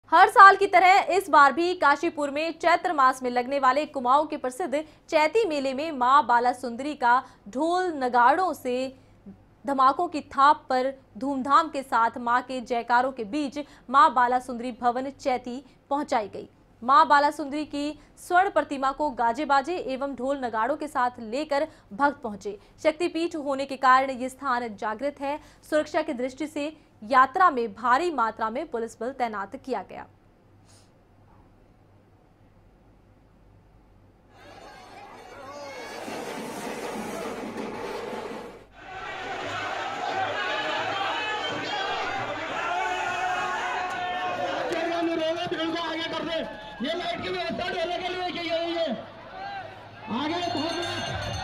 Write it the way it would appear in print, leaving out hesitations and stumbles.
हर साल की तरह इस बार भी काशीपुर में चैत्र मास में लगने वाले कुमाऊं के प्रसिद्ध चैती मेले में मां बाला सुंदरी का ढोल नगाड़ों से धमाकों की थाप पर धूमधाम के साथ मां के जयकारों के बीच मां बाला सुंदरी भवन चैती पहुंचाई गई। मां बाला सुंदरी की स्वर्ण प्रतिमा को गाजे बाजे एवं ढोल नगाड़ों के साथ लेकर भक्त पहुंचे। शक्तिपीठ होने के कारण ये स्थान जागृत है। सुरक्षा की दृष्टि से यात्रा में भारी मात्रा में पुलिस बल तैनात किया गया। आगे कर दे, ये लाइट की व्यवस्था ढोले के लिए की गई है। आगे